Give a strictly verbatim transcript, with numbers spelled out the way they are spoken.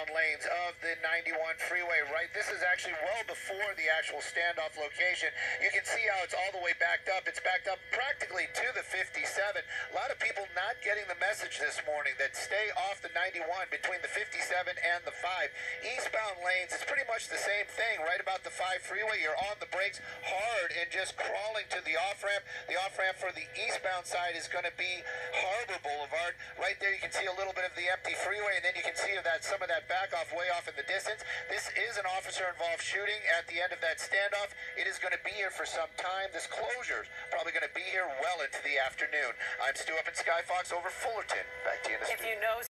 eastbound lanes of the ninety-one freeway, right? This is actually well before the actual standoff location. You can see how it's all the way backed up. It's backed up practically to the fifty-seven. A lot of people not getting the message this morning that stay off the ninety-one between the fifty-seven and the five. Eastbound lanes, it's pretty much the same thing. Right about the five freeway, you're on the brakes hard and just crawling to the off-ramp. The off-ramp for the eastbound side is going to be Harbor Boulevard. Right there you can see a little bit of the empty freeway, and then you can see that some of that back off way off in the distance. This is an officer-involved shooting at the end of that standoff. It is going to be here for some time. This closure is probably going to be here well into the afternoon. I'm Stu up in Sky Fox over Fullerton. Back to you in the If you know